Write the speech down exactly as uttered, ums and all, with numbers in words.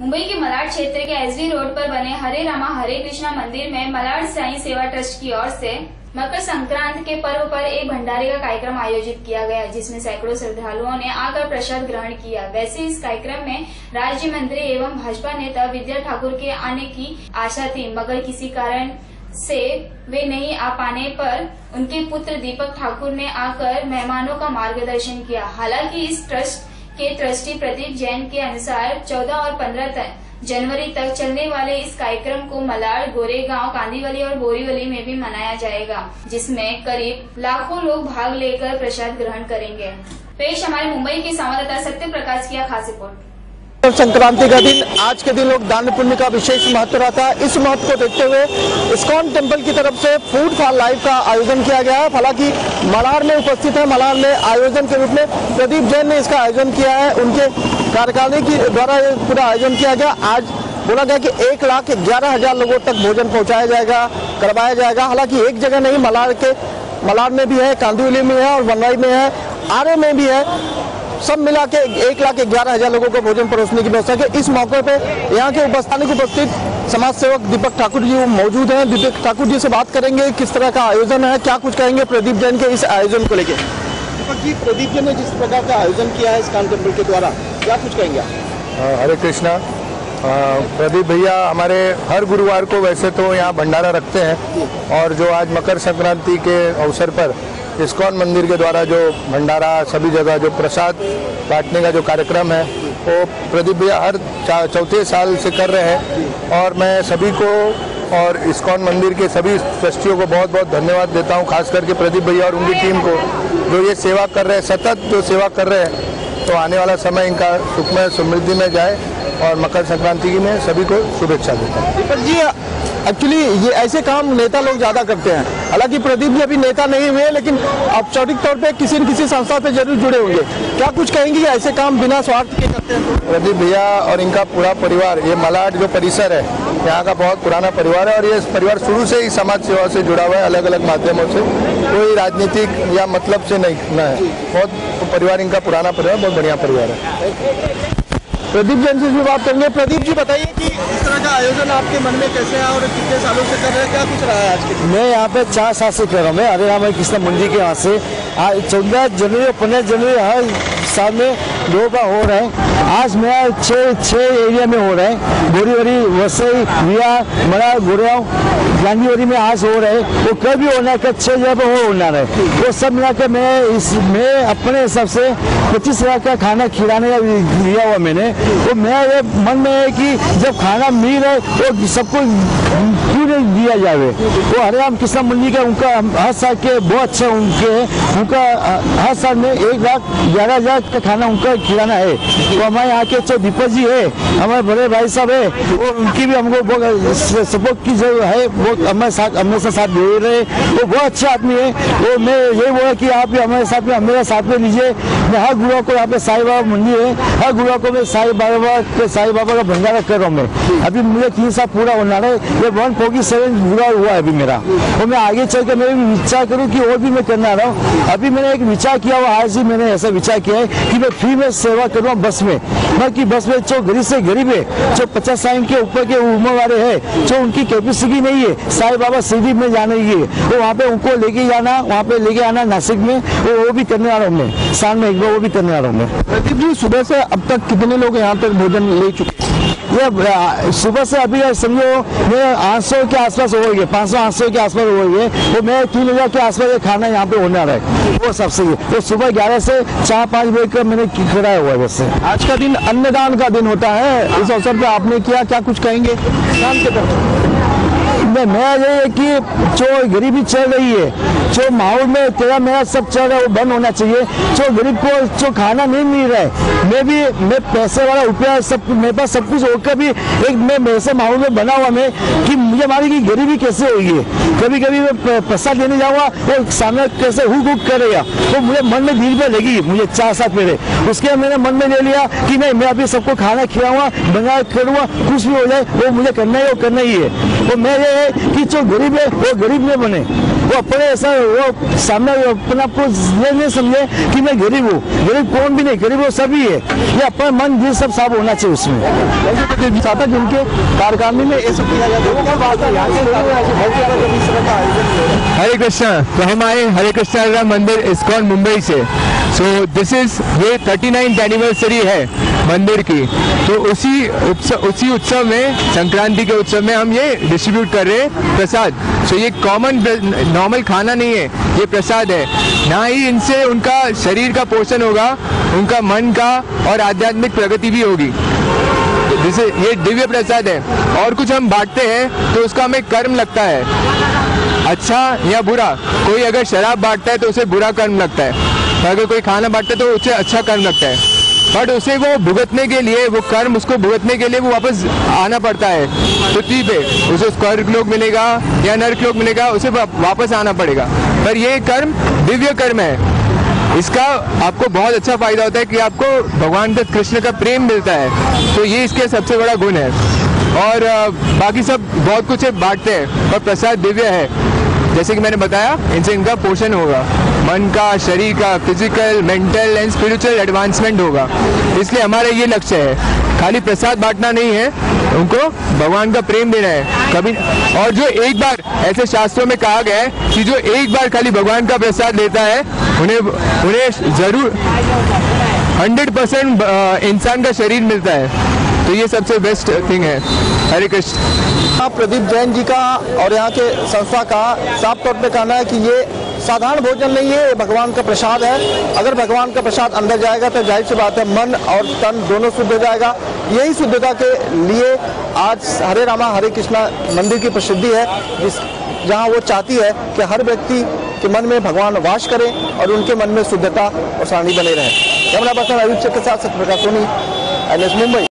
मुंबई के मलाड क्षेत्र के एसवी रोड पर बने हरे रामा हरे कृष्णा मंदिर में मलाड साईं सेवा ट्रस्ट की ओर से मकर संक्रांति के पर्व पर एक भंडारे का कार्यक्रम आयोजित किया गया, जिसमें सैकड़ों श्रद्धालुओं ने आकर प्रसाद ग्रहण किया। वैसे इस कार्यक्रम में राज्य मंत्री एवं भाजपा नेता विद्या ठाकुर के आने की आशा थी, मगर किसी कारण से वे नहीं आ पाने पर उनके पुत्र दीपक ठाकुर ने आकर मेहमानों का मार्गदर्शन किया। हालांकि इस ट्रस्ट के ट्रस्टी प्रदीप जैन के अनुसार चौदह और पंद्रह जनवरी तक चलने वाले इस कार्यक्रम को मलाड, गोरेगांव, कांदीवली और बोरीवली में भी मनाया जाएगा, जिसमें करीब लाखों लोग भाग लेकर प्रसाद ग्रहण करेंगे। पेश हमारे मुंबई के संवाददाता सत्य प्रकाश की खास रिपोर्ट। संक्रांति का दिन, आज के दिन लोग दान पुण्य का विशेष महत्व रहता है। इस महत्व को देखते हुए इस्कॉन टेम्पल की तरफ से फूड फॉर लाइफ का आयोजन किया गया है। हालांकि मलाड में उपस्थित है, मलाड में आयोजन के रूप में प्रदीप जैन ने इसका आयोजन किया है। उनके कार्यकारिणी की द्वारा ये पूरा आयोजन किया गया। आज बोला गया कि एक लाख ग्यारह हजार लोगों तक भोजन पहुँचाया जाएगा, करवाया जाएगा। हालांकि एक जगह नहीं, मलाड के मलाड में भी है, कांदिवली में है और बनवाई में है, आरे में भी है। सब मिला के एक लाख ग्यारह हजार लोगों को भोजन परोसने की व्यवस्था है। इस मौके पे यहाँ के उपस्थानिक उपस्थित समाज सेवक दीपक ठाकुर जी मौजूद हैं। दीपक ठाकुर जी से बात करेंगे, किस तरह का आयोजन है, क्या कुछ कहेंगे प्रदीप जैन के इस आयोजन को लेकर। दीपक जी, प्रदीप जैन ने जिस प्रकार का आयोजन किया है इस्कॉन टेम्पल के द्वारा, क्या कुछ कहेंगे? हरे कृष्णा। प्रदीप भैया हमारे हर गुरुवार को वैसे तो यहाँ भंडारा रखते हैं, और जो आज मकर संक्रांति के अवसर पर इस्कॉन मंदिर के द्वारा जो भंडारा सभी जगह जो प्रसाद बांटने का जो कार्यक्रम है वो प्रदीप भैया हर चौथे साल से कर रहे हैं। और मैं सभी को और इस्कॉन मंदिर के सभी ट्रस्टियों को बहुत बहुत धन्यवाद देता हूं, खास करके प्रदीप भैया और उनकी टीम को, जो ये सेवा कर रहे हैं, सतत जो सेवा कर रहे हैं। तो आने वाला समय इनका सुखमय समृद्धि में जाए, और मकर संक्रांति की मैं सभी को शुभेच्छा देता हूँ। दीपक जी, एक्चुअली ये ऐसे काम नेता लोग ज्यादा करते हैं। हालांकि प्रदीप जी अभी नेता नहीं हुए, लेकिन औपचारिक तौर पे किसी न किसी संस्था से जरूर जुड़े होंगे। क्या कुछ कहेंगे, ऐसे काम बिना स्वार्थ के करते हैं? प्रदीप भैया और इनका पूरा परिवार, ये मलाड जो परिसर है यहाँ का बहुत पुराना परिवार है, और ये परिवार शुरू से ही समाज सेवा से जुड़ा हुआ है, अलग अलग माध्यमों से, कोई राजनीतिक या मतलब से नहीं न है। बहुत परिवार इनका पुराना परिवार, बहुत बढ़िया परिवार है। प्रदीप जैन से भी बात करेंगे। प्रदीप जी, बताइए कि इस तरह का आयोजन आपके मन में कैसे है और कितने सालों से कर रहे हैं, क्या कुछ रहा है आज के? मैं यहाँ पे चार साल से कर रहा हूँ। मैं हरे रामा कृष्णा मंदिर के यहाँ से चौदह जनवरी और पंद्रह जनवरी हर साल में दो बार हो रहे हैं। आज मेरा छः छः एरिया में हो रहा है, बोरीवली, वसई, विहार, मलाड, गोरेगांव, गांधीवली में आज हो रहे हैं। वो कल भी होना है, कल छः जगह पर हो होना है। वो सब मिला कर मैं इसमें अपने हिसाब से पच्चीस हजार का खाना खिलाने का लिया हुआ मैंने। वो मेरे मन में है कि जब खाना मिल रहा है वो सबको क्यों नहीं दिया जाए। वो हरे राम कृष्णा मंदिर का उनका हर साल के बहुत अच्छे उनके उनका हर साल में एक लाख ग्यारह हजार का खाना उनका खिलाना है। तो हमारे यहाँ के जो दीपक जी है, हमारे बड़े भाई साहब है, वो उनकी भी हमको बहुत सपोर्ट की जरूरत है। वो हमारे साथ हमेशा साथ दे रहे, वो बहुत अच्छे आदमी है। वो मैं यही बोला कि आप भी हमारे साथ में मेरे साथ में लीजिए। मैं हर गुरुवार को यहाँ पे साईं बाबा मंदिर है, हर गुरुवार को मैं साईं बाबा के साईं बाबा का भंडारा कर रहा हूँ मैं। अभी मुझे तीन साल पूरा होना है, ये वन फोर्टी सेवन पूरा हुआ है अभी मेरा। और मैं आगे चल के मैं भी विचार करूँ कि और भी मैं करना रहा हूँ। अभी मैंने एक विचार किया हुआ, आज ही मैंने ऐसा विचार किया है कि मैं फ्री में सेवा करूँ बस में। मैं कि बस में जो गरीब से गरीब है, जो पचास साल के ऊपर के उम्र वाले हैं, जो उनकी कैपेसिटी नहीं है साईं बाबा शिरडी में जाने की, तो वहाँ पे उनको लेके जाना, वहाँ पे लेके आना नासिक में, वो वो भी करने वाला हूँ मैं। साल में एक बार वो भी करने वाला हूँ मैं। प्रदीप जी, सुबह से अब तक कितने लोग यहाँ तक भोजन ले चुके? ये सुबह से अभी समझो मैं आठ सौ के आसपास हो गए, पाँच सौ आठ सौ के आसपास हो गए। तो मैं तीन हजार के आसपास खाना यहाँ पे होने रहा है, वो सबसे। तो सुबह ग्यारह से चार पाँच बजे का मैंने कराया हुआ है बस। आज का दिन अन्नदान का दिन होता है, इस अवसर पे आपने किया, क्या कुछ कहेंगे शाम के तरफ? मैं मैं ये है कि जो गरीबी चल रही है, जो माहौल में तेरा मेरा सब चल रहा है, वो बंद होना चाहिए। जो गरीब को जो खाना नहीं मिल रहा है, मैं भी मैं पैसे वाला रुपया सब मेरे पास सब कुछ होकर भी एक मैं वैसे माहौल में बना हुआ मैं कि मुझे हमारी की गरीबी कैसे होगी। कभी कभी मैं प्रसाद देने जाऊँगा, वो सामने कैसे हुक हुक करेगा, तो मुझे मन में धीरे धीरे लगी, मुझे चार साल पहले। उसके मैंने मन में ले लिया कि नहीं, मैं अभी सबको खाना खिलाऊंगा, बना करूँगा, कुछ भी हो जाए वो मुझे करना ही वो करना ही है। तो मैं ये है कि जो गरीब है वो गरीब नहीं बने, वो अपने ऐसा वो सामने अपने आप को ये नहीं समझे कि मैं गरीब हूँ। गरीब कौन भी नहीं, गरीब वो सभी है। ये अपना मन दिल सब साफ होना चाहिए उसमें। चाहता जिनके कार्यकारिणी में ये सब किया जाता है। हरे कृष्णा। तो हम आए हरे कृष्णा राम मंदिर इस्कॉन मुंबई से। सो दिस इज ये थर्टी नाइन्थ एनिवर्सरी है मंदिर की। तो उसी उत्सव उसी उत्सव में, संक्रांति के उत्सव में हम ये डिस्ट्रीब्यूट कर रहे हैं प्रसाद। सो ये कॉमन नॉर्मल खाना नहीं है, ये प्रसाद है। ना ही इनसे उनका शरीर का पोषण होगा, उनका मन का और आध्यात्मिक प्रगति भी होगी। जैसे ये दिव्य प्रसाद है। और कुछ हम बांटते हैं तो उसका हमें कर्म लगता है, अच्छा या बुरा। कोई अगर शराब बांटता है तो उसे बुरा कर्म लगता है, अगर कोई खाना बांटता है तो उसे अच्छा कर्म लगता है। बट उसे वो भुगतने के लिए, वो कर्म उसको भुगतने के लिए वो वापस आना पड़ता है पृथ्वी पे। उसे स्वर्ग लोक मिलेगा या नरक लोक मिलेगा, उसे वापस आना पड़ेगा। पर ये कर्म दिव्य कर्म है। इसका आपको बहुत अच्छा फायदा होता है कि आपको भगवान का, कृष्ण का प्रेम मिलता है। तो ये इसके सबसे बड़ा गुण है। और बाकी सब बहुत कुछ बांटते हैं, पर प्रसाद दिव्य है। जैसे कि मैंने बताया, इनसे इनका पोषण होगा, मन का, शरीर का, physical, mental and spiritual advancement होगा। इसलिए हमारा ये लक्ष्य है, खाली प्रसाद बांटना नहीं है, उनको भगवान का प्रेम देना है। कभी और जो एक बार, ऐसे शास्त्रों में कहा गया है कि जो एक बार खाली भगवान का प्रसाद लेता है, उन्हें उन्हें जरूर हंड्रेड परसेंट इंसान का शरीर मिलता है। तो ये सबसे बेस्ट थिंग है। हरे कृष्ण। प्रदीप जैन जी का और यहाँ के संस्था का साफ तौर पे कहना है कि ये साधारण भोजन नहीं है, ये भगवान का प्रसाद है। अगर भगवान का प्रसाद अंदर जाएगा तो जाहिर सी बात है मन और तन दोनों शुद्ध हो जाएगा। यही शुद्धता के लिए आज हरे रामा हरे कृष्णा मंदिर की प्रसिद्धि है, जिस जहाँ वो चाहती है कि हर व्यक्ति के मन में भगवान वास करें और उनके मन में शुद्धता और शांति बने रहे। कैमरा पर्सन अभिषेक के साथ सत्यप्रकाश सोनी, एन एस मुंबई।